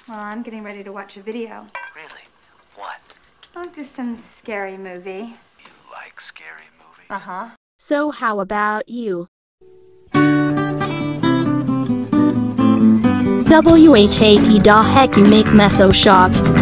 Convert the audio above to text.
Well, I'm getting ready to watch a video. Really? What? Oh, just some scary movie. You like scary movies? Uh-huh. So how about you? WHAP da heck you make me so shocked.